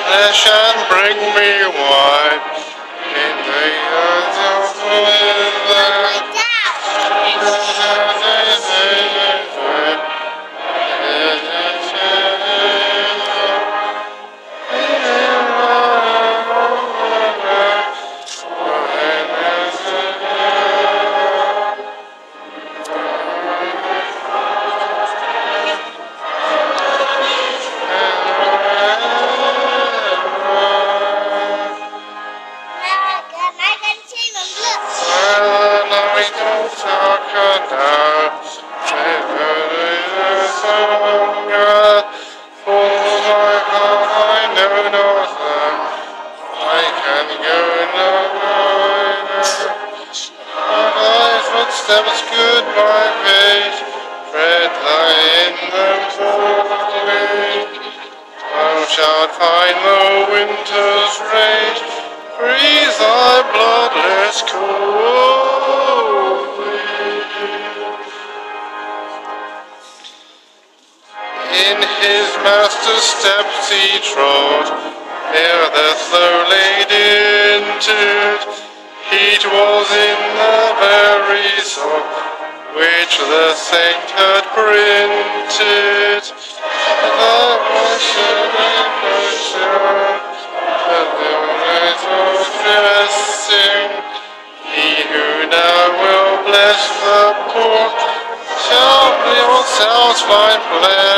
flesh and bring me wine. In the earth of footsteps goodbye page, tread thy in them fully. Thou shalt find the winter's rage, breathe thy bloodless cold. In his master's steps he trod, ere death so laid into it. Heat was in the very song which the saint had printed. The passion and passion, and the night of dressing. He who now will bless the poor shall yourselves find pleasure.